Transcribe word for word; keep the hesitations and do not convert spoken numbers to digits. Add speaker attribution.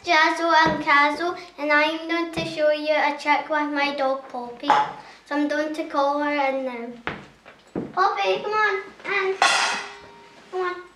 Speaker 1: Jazzo and Cazzo, and I'm going to show you a trick with my dog Poppy. So I'm going to call her in now. Poppy, come on, in. Come on.